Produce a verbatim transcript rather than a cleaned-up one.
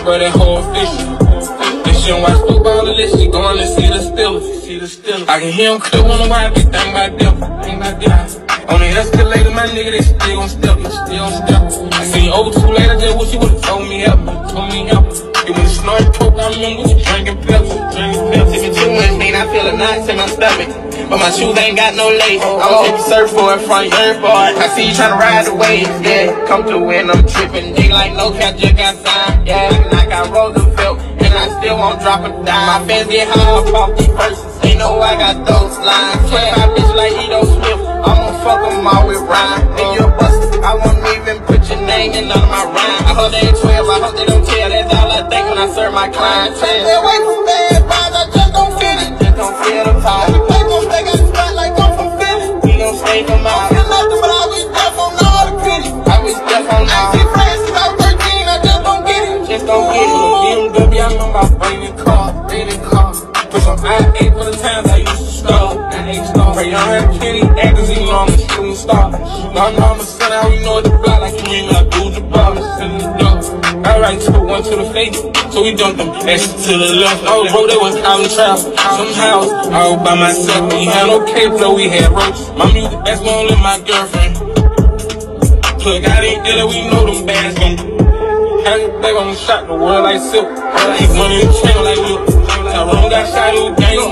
bro, that whole official. This shit watch football unless she going to see the Steelers. See the Steelers. I can hear him clip on the wire, big thing about them. Thing about them. On the escalator, my nigga, they still gon' step, they still gon' step. I seen over two later, just wish you would've told me help, told me help. It was snorting coke, I remember was drinking Pepsi, drinking Pepsi. Sipping too much lean, I feel a knot in my stomach. But my shoes ain't got no lace. I'ma take a surfboard from your airport. I see you tryna ride the wave, yeah. Come through when I'm tripping, nigga like NoCap just got signed, yeah. Like I Rogerville, and I still won't drop a dime. My fans get high up off these verses, they know I got those lines. twenty-five bitch like Edo Swift, I'ma fuck them all with rhyme. If you a buster, I won't even put your name in none of my rhymes. I hope they ain't twelve, I hope they don't tell. That's all I think when I serve my clients. Stay away from bad vibes, I just don't feel it. Just don't feel the vibe. Every place gon' stay got the spot like I'm from Philly. We gon' stay from out. I feel nothing, but I always deaf on all the pity. I always deaf on all. I see friends since I was thirteen, I just don't get it. Just don't get it. B M W, I remember my favorite car, favorite car. Put some I eight for the times I used to star. I ain't star. Pray y'all have plenty actors, even though I'm a shooting star. Now I'm on the sun, how we know the block like you mean like do the ball. Send the dog. Alright, took one to the face, so we dumped them extra to the left. Oh, bro, that was out in travel. Somehow, all by myself. We had no cable, though we had ropes. My music, that's my only my girlfriend. Plug out in Italy, we know them bags gon' have it back on the shot, the world like silk. Like money in the channel like milk. Tyrone got shot in the game.